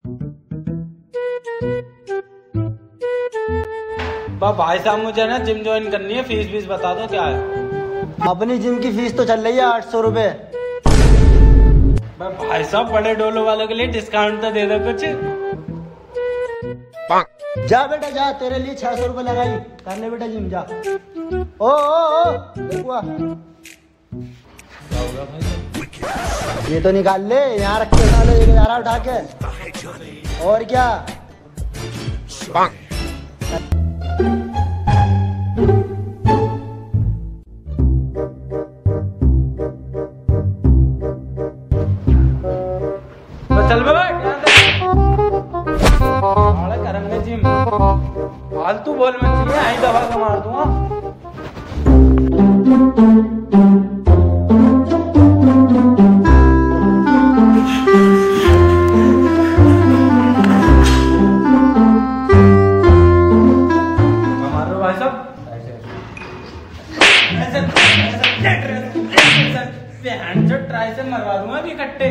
भाई साहब मुझे ना जिम ज्वाइन करनी है, फीस वीस बता दो क्या है। अपनी जिम की फीस तो चल रही है 800 रुपए। भाई साहब बड़े डोलो वालों के लिए डिस्काउंट तो दे दो कुछ। जा बेटा जा, तेरे लिए 600 रुपए लगाई, करने बेटा जिम जा। ओ देखुआ ये तो निकाल ले, यहाँ रख के साले लेके जा रहा उठा के। और क्या चल करेंगे जिम, फालतू बोल मत चाहिए, आई दबा के मार दूंगा। मारो भाई साहब, ट्राई से मरवा दूंगा अभी इकट्ठे।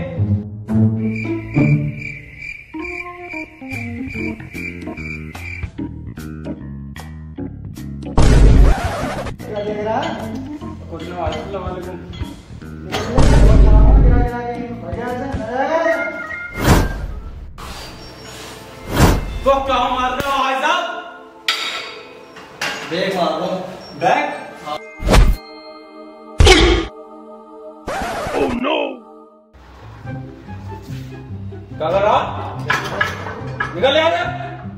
क्या देख रहा है? तो क्या मार रहे हो भाई साहब? बैग मार लो। बैग? Oh no! क्या कर रहा? निकल यहाँ से!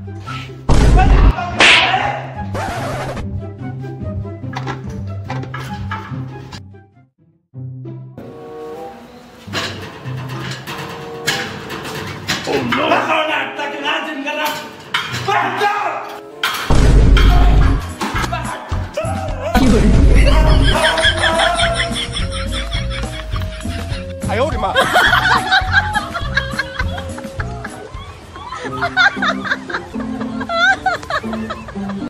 Oh no! तक ना जिम कर रहा।哎呦我的妈！